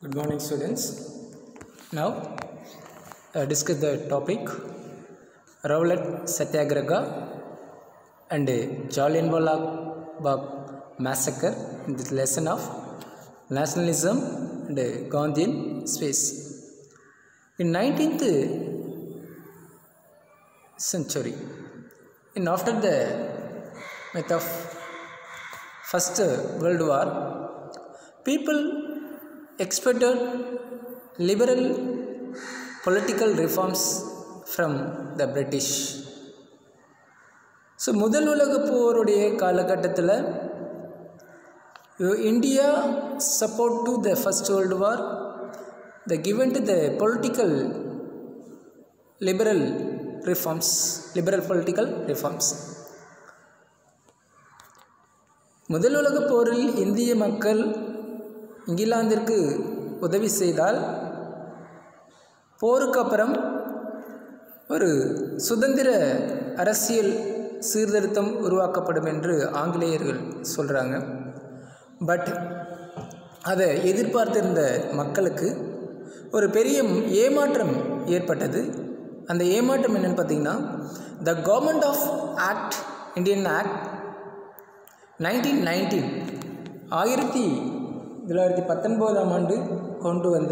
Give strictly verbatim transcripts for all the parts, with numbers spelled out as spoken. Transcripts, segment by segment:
Good morning, students. Now, uh, discuss the topic Rowlatt Satyagraha and Jallianwala Bagh massacre in this lesson of nationalism and Gandhian space. In nineteenth century, in after the myth of First World War, people expected liberal political reforms from the British. So முதல் உலக போருடைய காலகட்டத்தில் India support to the first world war the given to the political liberal reforms liberal political reforms முதல் உலக போரில் இந்திய மக்கள் இங்கிலாந்திற்கு உதவி செய்தால் போருக்கு அப்புறம் ஒரு சுதந்திர அரசியல் சீர்திருத்தம் உருவாக்கப்படும் என்று ஆங்கிலேயர்கள் சொல்கிறாங்க. பட் அதை எதிர்பார்த்திருந்த மக்களுக்கு ஒரு பெரிய ஏமாற்றம் ஏற்பட்டது. அந்த ஏமாற்றம் என்னென்னு பார்த்தீங்கன்னா, the government of act Indian act nineteen nineteen ஆயிரத்தி தொள்ளாயிரத்தி பத்தொன்பதாம் ஆண்டு கொண்டு வந்த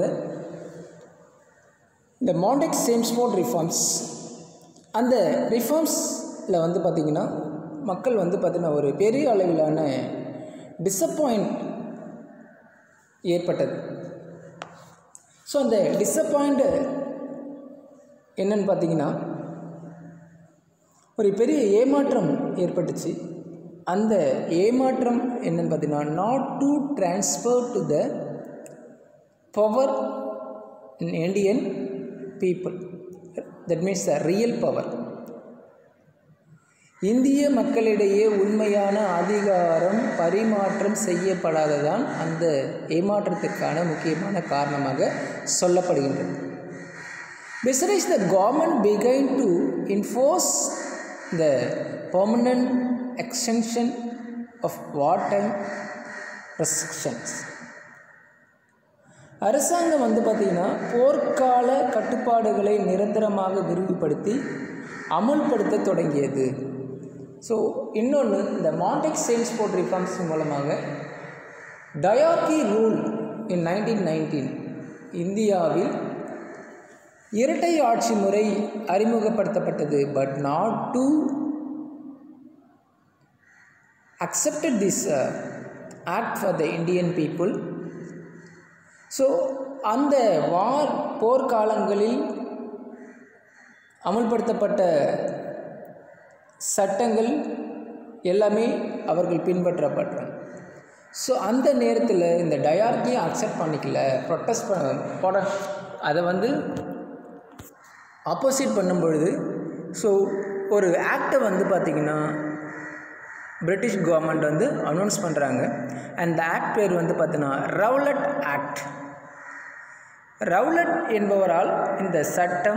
இந்த மாண்டெக் சேம்ஸ்போர்ட் ரிஃபார்ம்ஸ், அந்த ரிஃபார்ம்ஸில் வந்து பார்த்திங்கன்னா மக்கள் வந்து பார்த்திங்கன்னா ஒரு பெரிய அளவிலான டிஸப்பாயிண்ட் ஏற்பட்டது. ஸோ அந்த டிஸப்பாயிண்ட் என்னன்னு பார்த்திங்கன்னா ஒரு பெரிய ஏமாற்றம் ஏற்பட்டுச்சு. அந்த ஏமாற்றம் என்னன்னு பார்த்தீங்கன்னா, not to transfer to the power in Indian people, that means the real power. இந்திய மக்களிடையே உண்மையான அதிகாரம் பரிமாற்றம் செய்யப்படாததான் அந்த ஏமாற்றத்திற்கான முக்கியமான காரணமாக சொல்லப்படுகின்றது. Besides, the government began to enforce the permanent extension of wartime restrictions. அரசாங்கம் வந்து பார்த்திங்கன்னா போர்க்கால கட்டுப்பாடுகளை நிரந்தரமாக விரிவுபடுத்தி அமுல்படுத்த தொடங்கியது. ஸோ இன்னொன்று, இந்த மாண்டெக் சேம்ஸ்போர்ட் ரிஃபார்ம்ஸ் மூலமாக dyarchy rule in nineteen nineteen இந்தியாவில் இரட்டை ஆட்சி முறை அறிமுகப்படுத்தப்பட்டது. But not to accepted this uh, act for the Indian people. So அந்த வார் போர்க்காலங்களில் அமுல்படுத்தப்பட்ட சட்டங்கள் எல்லாமே அவர்கள் பின்பற்றப்பட்டாங்க. ஸோ அந்த நேரத்தில் இந்த டயார்கியை அக்செப்ட் பண்ணிக்கல, ப்ரொட்டஸ்ட் பண்ண அதை வந்து ஆப்போசிட் பண்ணும் பொழுது ஸோ ஒரு ஆக்டை வந்து பார்த்திங்கன்னா பிரிட்டிஷ் கவர்மெண்ட் வந்து அனௌன்ஸ் பண்ணுறாங்க. அண்ட் ஆக்ட் பேர் வந்து பார்த்தீங்கன்னா ரவுலட் ஆக்ட். ரவுலட் என்பவரால் இந்த சட்டம்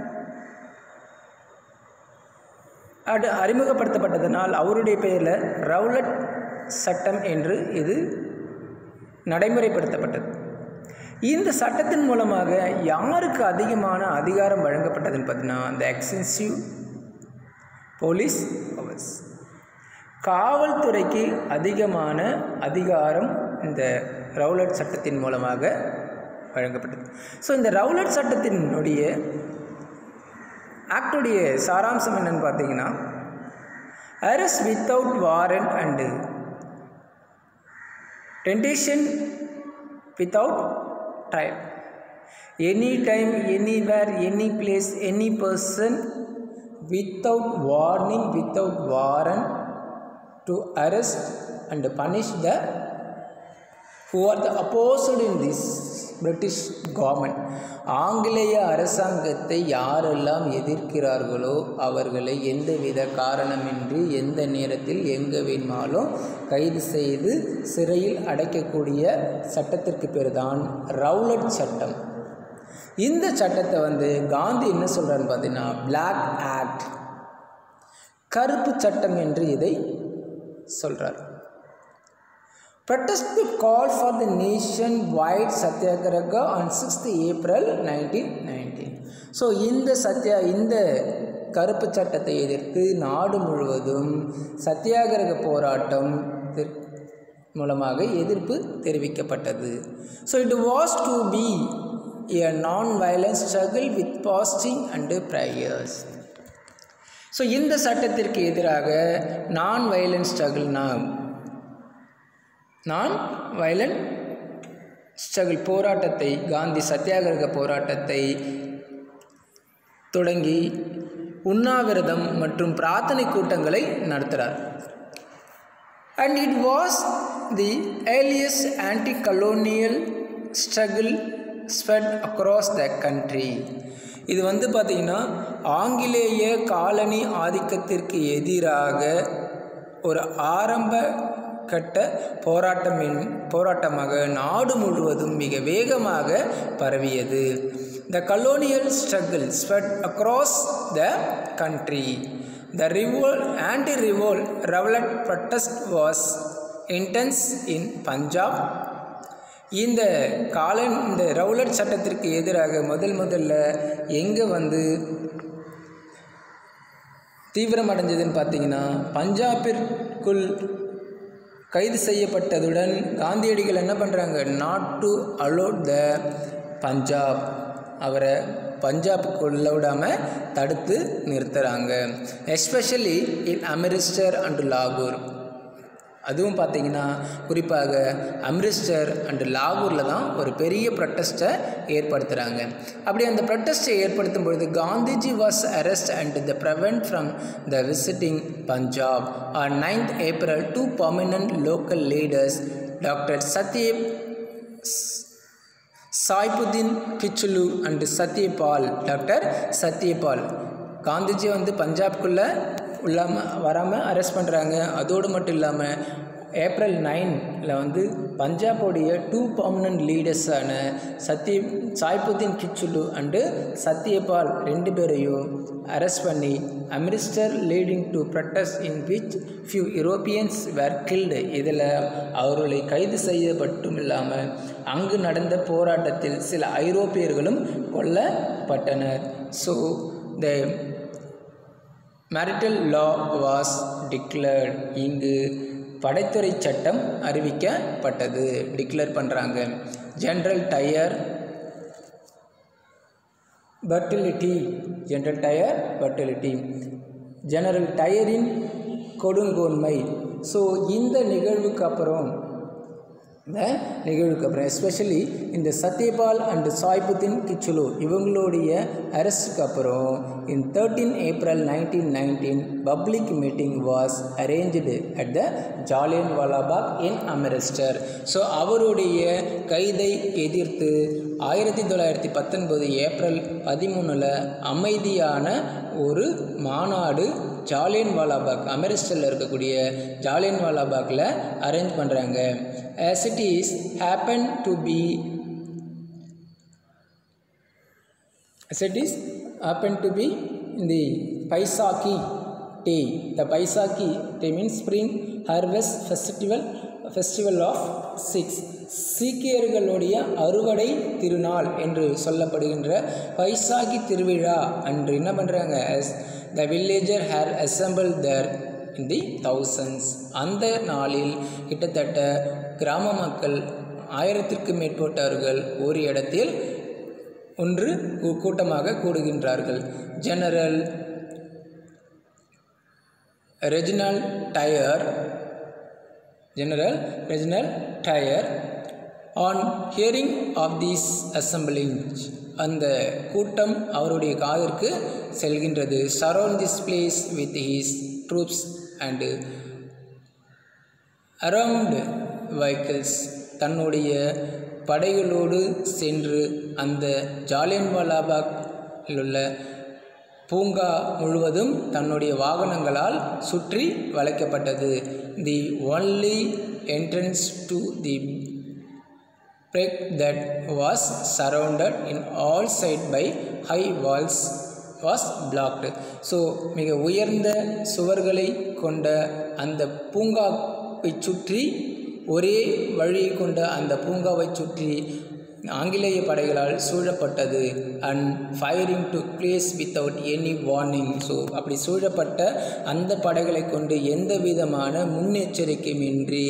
அது அறிமுகப்படுத்தப்பட்டதனால் அவருடைய பெயரில் ரவுலட் சட்டம் என்று இது நடைமுறைப்படுத்தப்பட்டது. இந்த சட்டத்தின் மூலமாக யாருக்கு அதிகமான அதிகாரம் வழங்கப்பட்டதுன்னு பார்த்தீங்கன்னா, இந்த எக்ஸ்டென்சிவ் போலீஸ் பவர்ஸ், காவல்துறைக்கு அதிகமான அதிகாரம் இந்த ரவுலட் சட்டத்தின் மூலமாக வழங்கப்பட்டது. ஸோ இந்த ரவுலட் சட்டத்தினுடைய ஆக்டுடைய சாராம்சம் என்னன்னு பார்த்தீங்கன்னா, arrest without warrant and detention without trial, any time anywhere any place any person without warning without warrant to arrest and punish the who are the opposed in this British government. ஆங்கிலேய அரசாங்கத்தை யாரெல்லாம் எதிர்க்கிறார்களோ அவர்களை எந்தவித காரணமின்றி எந்த நேரத்தில் எங்கே வேணுமாலும் கைது செய்து சிறையில் அடைக்கக்கூடிய சட்டத்திற்கு பேர் தான் ரவுலட் சட்டம். இந்த சட்டத்தை வந்து காந்தி என்ன சொல்கிறான்னு பார்த்தீங்கன்னா, பிளாக் ஆக்ட், கருப்பு சட்டம் என்று இதை சொல்கிறார். protest call for the nationwide Satyagraha on sixth April nineteen nineteen. So இந்த சத்யா இந்த கருப்பு சட்டத்தை எதிர்த்து நாடு முழுவதும் சத்தியாகிரக போராட்டம் மூலமாக எதிர்ப்பு தெரிவிக்கப்பட்டது. So it was to be a non-violent struggle with fasting and prayers. So இந்த சட்டத்திற்கு எதிராக நான் வயலன்ட் ஸ்ட்ரகிள்னா நான் வயலண்ட் ஸ்ட்ரகிள் போராட்டத்தை காந்தி சத்தியாகிரக போராட்டத்தை தொடங்கி உண்ணாவிரதம் மற்றும் பிரார்த்தனை கூட்டங்களை நடத்துகிறார். And it was the earliest anti colonial struggle spread across the country. இது வந்து பார்த்திங்கன்னா ஆங்கிலேய காலனி ஆதிக்கத்திற்கு எதிராக ஒரு ஆரம்ப கட்ட போராட்டம் போராட்டமாக நாடு முழுவதும் மிக வேகமாக பரவியது. The colonial struggle spread across the country. The revolt, anti-revolt revolt protest was intense in Punjab. இந்த காலன் இந்த ரவுலட் சட்டத்திற்கு எதிராக முதல் முதல்ல எங்கே வந்து தீவிரமடைஞ்சதுன்னு பார்த்தீங்கன்னா பஞ்சாபிற்குள் கைது செய்யப்பட்டதுடன் காந்தியடிகள் என்ன பண்ணுறாங்க, not to allow the Punjab, அவரை பஞ்சாபுக்குள்ள விடாமல் தடுத்து நிறுத்துகிறாங்க. எஸ்பெஷலி இன் அமிர்தசர் அண்ட் லாகூர். அதுவும் பார்த்திங்கன்னா குறிப்பாக அமிர்தசர் அண்டு லாகூரில் தான் ஒரு பெரிய ப்ரொட்டஸ்ட்டை ஏற்படுத்துகிறாங்க. அப்படி அந்த ப்ரொட்டஸ்ட்டை ஏற்படுத்தும் பொழுது Gandhiji was arrest and the prevent from the visiting Punjab. On ninth April two prominent local leaders doctor Satya Saifuddin Kitchlew and Satyapal doctor Satyapal Gandhiji வந்து பஞ்சாப்குள்ளே இல்லாமல் வராமல் அரெஸ்ட் பண்ணுறாங்க. அதோடு மட்டும் இல்லாமல் ஏப்ரல் நைனில் வந்து பஞ்சாபோடைய டூ பர்மனன்ட் லீடர்ஸான சத்ய சாய்புதீன் கிச்சுலு அண்டு சத்யபால் ரெண்டு பேரையும் அரெஸ்ட் பண்ணி Amritsar leading to protest in which few Europeans were killed. இதில் அவர்களை கைது செய்யப்பட்டும் இல்லாமல் அங்கு நடந்த போராட்டத்தில் சில ஐரோப்பியர்களும் கொல்லப்பட்டனர். So the martial law was declared. இங்கு படைத்துறை சட்டம் அறிவிக்கப்பட்டது, டிக்ளேர் பண்ணுறாங்க. General Dyer brutality general Dyer brutality general டயரின் கொடுங்கோன்மை. ஸோ இந்த நிகழ்வுக்கு அப்புறம் இந்த நிகழ்வுக்கு அப்புறம் எஸ்பெஷலி இந்த சத்யபால் அண்டு சாய்புதீன் கிச்சுலு இவங்களுடைய அரெஸ்ட்டுக்கு அப்புறம் in thirteen April nineteen nineteen public meeting was arrange at the Jallianwala Bagh in Amritsar. So அவருடைய கைதை எதிர்த்து ஆயிரத்தி தொள்ளாயிரத்தி பத்தொன்பது ஏப்ரல் பதிமூணில் அமைதியான ஒரு மாநாடு ஜாலியன்வாலாபாக் அமிர்தசரில் இருக்கக்கூடிய ஜாலியன்வாலாபாக்கில் அரேஞ்ச் பண்ணுறாங்க. As it is happened to be as it is happened to be in the Paisakhi day. The Paisakhi day means spring harvest festival festival of six. சீக்கியர்களுடைய அறுவடை திருநாள் என்று சொல்லப்படுகின்ற பைசாகி திருவிழா அன்று என்ன பண்ணுறாங்க, the villager had assembled there in the thousands. அந்த நாளில் கிட்டத்தட்ட கிராம மக்கள் ஆயிரத்திற்கும் மேற்பட்டவர்கள் ஒரு இடத்தில் ஒன்று கூட்டமாக கூடுகின்றார்கள். General Reginald Dyer general Reginald Dyer on hearing of these assembling, அந்த கூட்டம் அவருடைய காதிற்கு செல்கின்றது. Surround this place with his troops and around vehicles, தன்னுடைய படைகளோடு சென்று அந்த ஜாலியன்வாலாபாக்கில் உள்ள பூங்கா முழுவதும் தன்னுடைய வாகனங்களால் சுற்றி வளைக்கப்பட்டது. The only entrance to the break that was surrounded in all sides by high walls was blocked. So மிக உயர்ந்த சுவர்களை கொண்ட அந்த பூங்காவை சுற்றி ஒரே வழியை கொண்ட அந்த பூங்காவை சுற்றி ஆங்கிலேய படைகளால் சூழப்பட்டது. And firing to place without any warning. So அப்படி சூழப்பட்ட அந்த படைகளை கொண்டு எந்த விதமான முன்னெச்சரிக்கையின்றி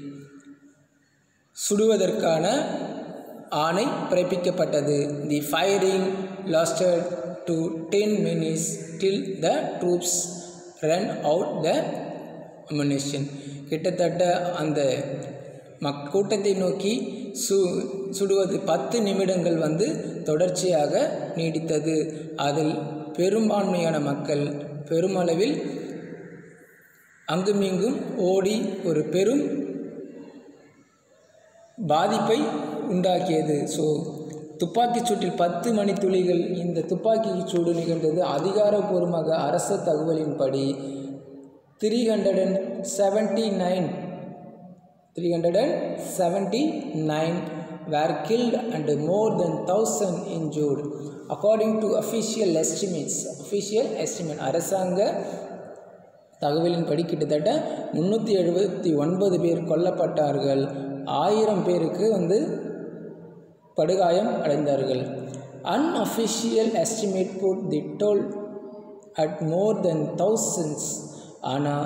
சுடுவதற்கான ஆணை பிறப்பிக்கப்பட்டது. The firing lasted to ten minutes till the troops run out the ammunition. கிட்டத்தட்ட அந்த மக் கூட்டத்தை நோக்கி சு சுடுவது பத்து நிமிடங்கள் வந்து தொடர்ச்சியாக நீடித்தது. அதில் பெரும்பான்மையான மக்கள் பெருமளவில் அங்குமிங்கும் ஓடி ஒரு பெரும் பாதிப்பை உண்டாக்கியது. ஸோ துப்பாக்கிச் சூட்டில் பத்து மணி துளிகள் இந்த துப்பாக்கி சூடு நிகழ்ந்தது. அதிகாரப்பூர்வமாக அரசு தகவலின்படி three hundred and seventy nine three hundred and seventy nine were killed and more than one thousand injured according to official estimates. official estimate அரசாங்க தகவலின்படி கிட்டத்தட்ட முந்நூற்றி எழுபத்தி ஒன்பது பேர் கொல்லப்பட்டார்கள். ஆயிரம் பேருக்கு வந்து படுகாயம் அடைந்தார்கள். unofficial estimate put the toll at more than thousands. ஆனால்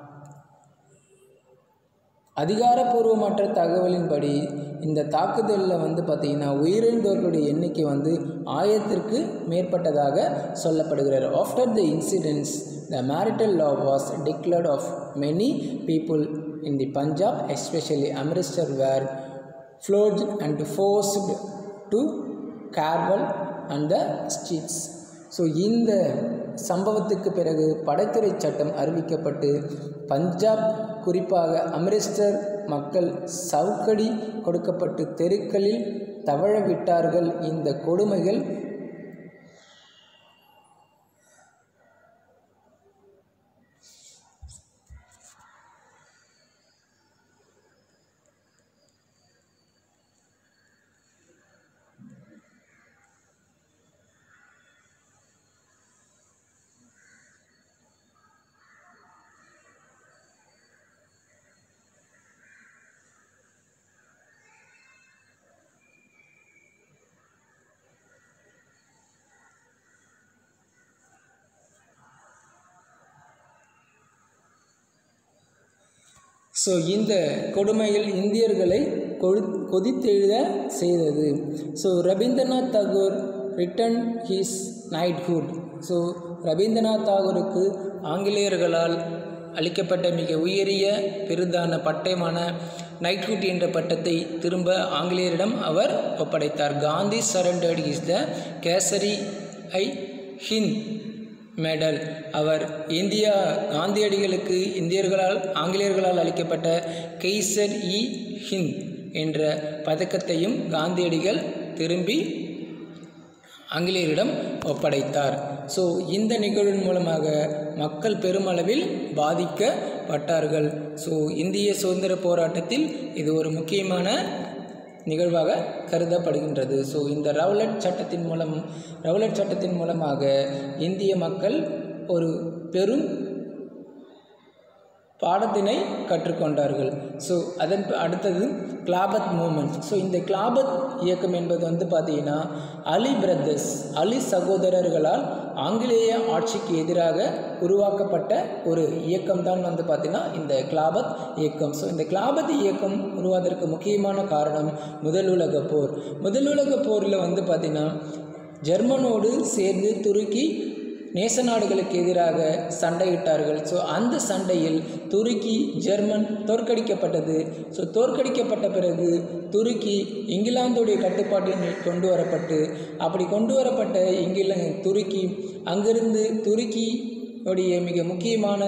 அதிகாரப்பூர்வமற்ற தகவலின்படி இந்த தாக்குதலில் வந்து பார்த்திங்கன்னா உயிரிழந்தவர்களுடைய எண்ணிக்கை வந்து ஆயிரத்திற்கு மேற்பட்டதாக சொல்லப்படுகிறார். After the incidents the martial law was declared of many people in the Punjab especially Amritsar were flogged and forced to crawl and the streets. So இந்த சம்பவத்துக்கு பிறகு படைத்துறை சட்டம் அறிவிக்கப்பட்டு பஞ்சாப் குறிப்பாக அம்ரிஸ்டர் மக்கள் சவுக்கடி கொடுக்கப்பட்டு தெருக்களில் தவழ விட்டார்கள். இந்த கொடுமைகள் ஸோ இந்த கொடுமையில் இந்தியர்களை கொடு கொதித்தெழுத செய்தது. So Rabindranath Tagore returned his knighthood. So Rabindranath தாகூருக்கு ஆங்கிலேயர்களால் அளிக்கப்பட்ட மிக உயரிய விருதான பட்டயமான நைட்ஹுட் என்ற பட்டத்தை திரும்ப ஆங்கிலேயரிடம் அவர் ஒப்படைத்தார். Gandhi surrendered is the Kaisar i Hind medal. அவர் இந்தியா காந்தியடிகளுக்கு இந்தியர்களால் ஆங்கிலேயர்களால் அளிக்கப்பட்ட கெய்சர் இ ஹிந்த் என்ற பதக்கத்தையும் காந்தியடிகள் திரும்பி ஆங்கிலேயரிடம் ஒப்படைத்தார். ஸோ இந்த நிகழ்வின் மூலமாக மக்கள் பெருமளவில் பாதிக்கப்பட்டார்கள். ஸோ இந்திய சுதந்திர போராட்டத்தில் இது ஒரு முக்கியமான நிகழ்வாக கருதப்படுகின்றது. ஸோ இந்த ரவுலட் சட்டத்தின் மூலம் ரவுலட் சட்டத்தின் மூலமாக இந்திய மக்கள் ஒரு பெரும் பாடத்தினை கற்றுக்கொண்டார்கள். ஸோ அதன் அடுத்தது கிலாபத் மூமெண்ட். ஸோ இந்த கிலாபத் இயக்கம் என்பது வந்து பார்த்திங்கன்னா அலி பிரதர்ஸ் அலி சகோதரர்களால் ஆங்கிலேய ஆட்சிக்கு எதிராக உருவாக்கப்பட்ட ஒரு இயக்கம் தான் வந்து பார்த்திங்கன்னா இந்த கிலாபத் இயக்கம். ஸோ இந்த கிலாபத் இயக்கம் உருவாவதற்கு முக்கியமான காரணம் முதல் உலக போர். முதல் உலக போரில் வந்து பார்த்திங்கன்னா ஜெர்மனோடு சேர்ந்து துருக்கி நேச நாடுகளுக்கு எதிராக சண்டையிட்டார்கள். ஸோ அந்த சண்டையில் துருக்கி ஜெர்மன் தோற்கடிக்கப்பட்டது. ஸோ தோற்கடிக்கப்பட்ட பிறகு துருக்கி இங்கிலாந்துடைய கட்டுப்பாட்டில் கொண்டு வரப்பட்டு அப்படி கொண்டு வரப்பட்ட இங்கிலா துருக்கி அங்கிருந்து துருக்கியுடைய மிக முக்கியமான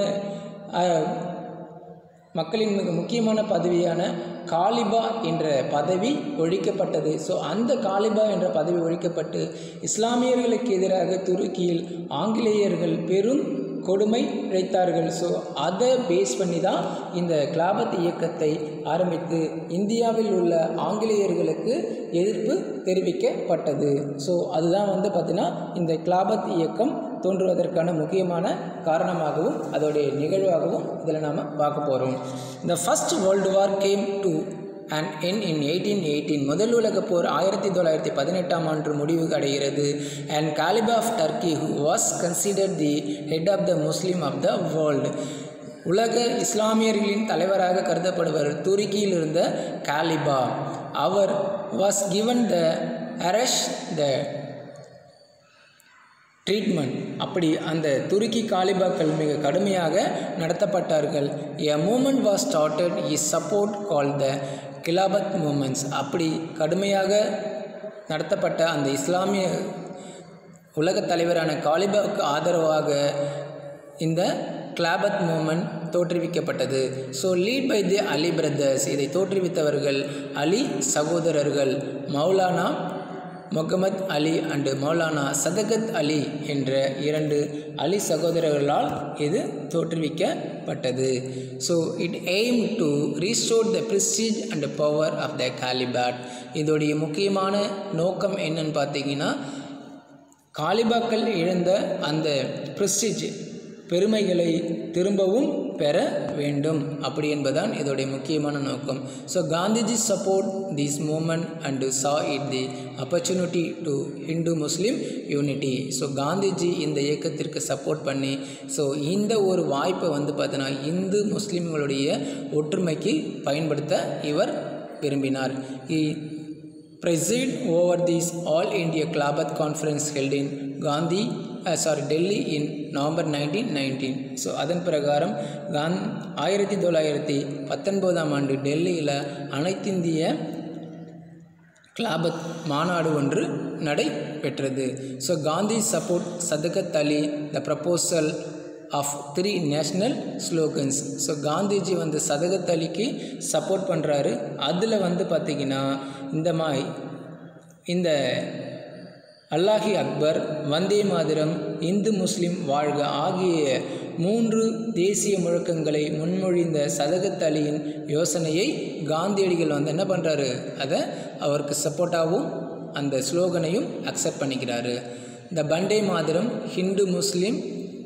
மக்களின் மிக முக்கியமான பதவியான காலிபா என்ற பதவி ஒழிக்கப்பட்டது. ஸோ அந்த காலிபா என்ற பதவி ஒழிக்கப்பட்டு இஸ்லாமியர்களுக்கு எதிராக துருக்கியில் ஆங்கிலேயர்கள் பெரும் கொடுமை இழைத்தார்கள். ஸோ அதை பேஸ் பண்ணி தான் இந்த கிலாபத் இயக்கத்தை ஆரம்பித்து இந்தியாவில் உள்ள ஆங்கிலேயர்களுக்கு எதிர்ப்பு தெரிவிக்கப்பட்டது. ஸோ அதுதான் வந்து பார்த்திங்கன்னா இந்த கிலாபத் இயக்கம் தோன்றுவதற்கான முக்கியமான காரணமாகவும் அதோடைய நிகழ்வாகவும் இதில் நாம் பார்க்க போகிறோம். The first World War came to an end in eighteen eighteen. முதல் உலகப் போர் ஆயிரத்தி தொள்ளாயிரத்தி பதினெட்டாம் ஆண்டு முடிவு அடைகிறது. And Caliph of Turkey, who was considered the head of the Muslim of the world, உலக இஸ்லாமியர்களின் தலைவராக கருதப்படுவர் துருக்கியில் இருந்த காலிபா. அவர் was given the arrest the treatment. அப்படி அந்த துருக்கி காலிபாக்கள் மிக கடுமையாக நடத்தப்பட்டார்கள். A movement was started, his support called the Khilafat movements. அப்படி கடுமையாக நடத்தப்பட்ட அந்த இஸ்லாமிய உலகத் தலைவரான காலிபாவுக்கு ஆதரவாக இந்த கிலாபத் மூமெண்ட் தோற்றுவிக்கப்பட்டது. So lead by the Ali brothers. இதை தோற்றுவித்தவர்கள் அலி சகோதரர்கள் மௌலானா முகமது அலி அண்டு மௌலானா சதகத் அலி என்ற இரண்டு அலி சகோதரர்களால் இது தோற்றுவிக்கப்பட்டது. So it aim to restore the prestige and power of the caliphate. இதோடைய முக்கியமான நோக்கம் என்னன்னு பார்த்தீங்கன்னா, காலிபாக்கள் இழந்த அந்த ப்ரெஸ்டீஜ் பெருமைகளை திரும்பவும் பெற வேண்டும் அப்படி என்பதுதான் இதோடைய முக்கியமான நோக்கம். So Gandhiji support this movement and saw it the opportunity to Hindu Muslim unity. So Gandhiji இந்த இயக்கத்திற்கு சப்போர்ட் பண்ணி ஸோ இந்த ஒரு வாய்ப்பை வந்து பார்த்தீங்கன்னா இந்து முஸ்லீம்களுடைய ஒற்றுமைக்கு பயன்படுத்த இவர் விரும்பினார். He preside over this All India Khilafath Conference held in Gandhi uh, sorry Delhi in November nineteen nineteen. So அதன் பிரகாரம் காந் ஆயிரத்தி தொள்ளாயிரத்தி பத்தொன்பதாம் ஆண்டு டெல்லியில் அனைத்திந்திய கிலாபத் மாநாடு ஒன்று நடைபெற்றது. So Gandhi support Shaukat Ali the proposal of three national slogans. So Gandhiji வந்து சதகத் அலிக்கு சப்போர்ட் பண்ணுறாரு. அதில் வந்து பார்த்திங்கன்னா இந்த மாதிரி இந்த அல்லாஹி அக்பர், வந்தே மாதரம், இந்து முஸ்லீம் வாழ்க ஆகிய மூன்று தேசிய முழக்கங்களை முன்மொழிந்த சதகத் அலியின் யோசனையை காந்தியடிகள் வந்து என்ன பண்ணுறாரு, அதை அவருக்கு சப்போர்ட்டாகவும் அந்த ஸ்லோகனையும் அக்செப்ட் பண்ணிக்கிறாரு. இந்த வந்தே மாதரம், ஹிந்து முஸ்லீம்,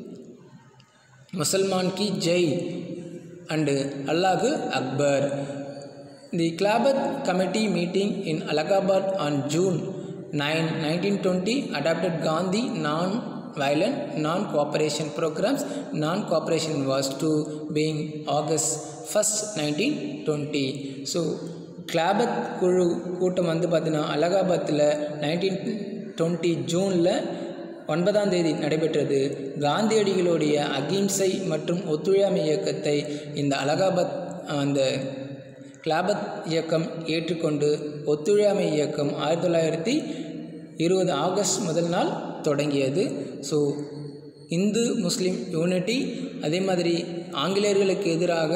முசல்மான் கி ஜெய் அண்டு அல்லாஹு அக்பர். The Khilafat committee meeting in Allahabad on June ninth nineteen twenty adopted Gandhi non-violent non-cooperation programs. Non-cooperation was to being August first nineteen twenty. So Khilafat குழு கூட்டம் வந்து பார்த்தீங்கன்னா அலகாபாத்தில் நைன்டீன் டுவெண்ட்டி ஜூனில் ஒன்பதாம் தேதி நடைபெற்றது. காந்தியடிகளுடைய அகிம்சை மற்றும் ஒத்துழையாமை இயக்கத்தை இந்த அலகாபாத் அந்த கிலாபத் இயக்கம் ஏற்றுக்கொண்டு ஒத்துழையாமை இயக்கம் ஆயிரத்தி தொள்ளாயிரத்தி இருபது ஆகஸ்ட் முதல் நாள் தொடங்கியது. ஸோ இந்து முஸ்லீம் யூனிட்டி, அதே மாதிரி ஆங்கிலேயர்களுக்கு எதிராக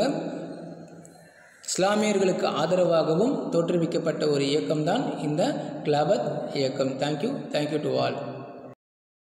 இஸ்லாமியர்களுக்கு ஆதரவாகவும் தோற்றுவிக்கப்பட்ட ஒரு இயக்கம்தான் இந்த கிலாபத் இயக்கம். Thank you thank you to all.